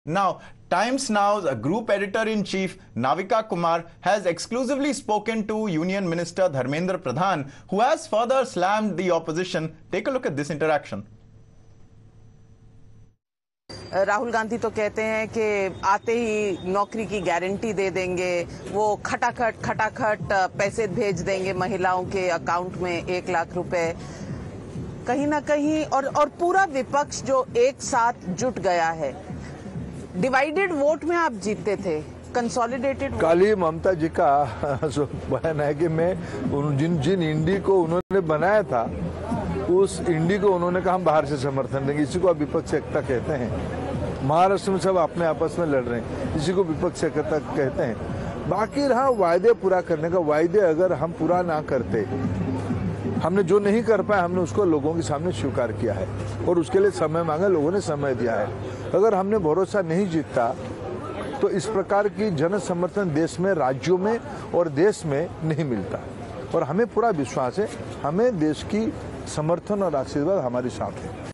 Now, Times Now's group editor-in-chief Navika Kumar has exclusively spoken to Union Minister Dharmendra Pradhan, who has further slammed the opposition. Take a look at this interaction. Rahul Gandhi तो कहते हैं कि आते ही नौकरी की guarantee दे देंगे, वो खटाखट पैसे भेज देंगे महिलाओं के अकाउंट में 1 लाख रुपए। कहीं ना कहीं और पूरा विपक्ष जो एक साथ जुट गया है। डिवाइडेड वोट में आप जीतते थे, कंसोलिडेटेड। कल ही ममता जी का बयान है कि मैं जिन इंडी को उन्होंने बनाया था उस इंडी को उन्होंने कहा हम बाहर से समर्थन देंगे। इसी को आप विपक्ष एकता कहते हैं। महाराष्ट्र में सब अपने आपस में लड़ रहे हैं, इसी को विपक्ष एकता कहते हैं। बाकी रहा वायदे पूरा करने का। वायदे अगर हम पूरा ना करते, हमने जो नहीं कर पाए हमने उसको लोगों के सामने स्वीकार किया है और उसके लिए समय मांगा, लोगों ने समय दिया है। अगर हमने भरोसा नहीं जीता तो इस प्रकार की जन समर्थन देश में, राज्यों में और देश में नहीं मिलता। और हमें पूरा विश्वास है, हमें देश की समर्थन और आशीर्वाद हमारे साथ है।